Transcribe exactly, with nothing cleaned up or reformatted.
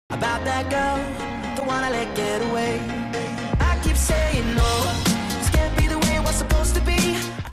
About that girl, the one I let get away. I keep saying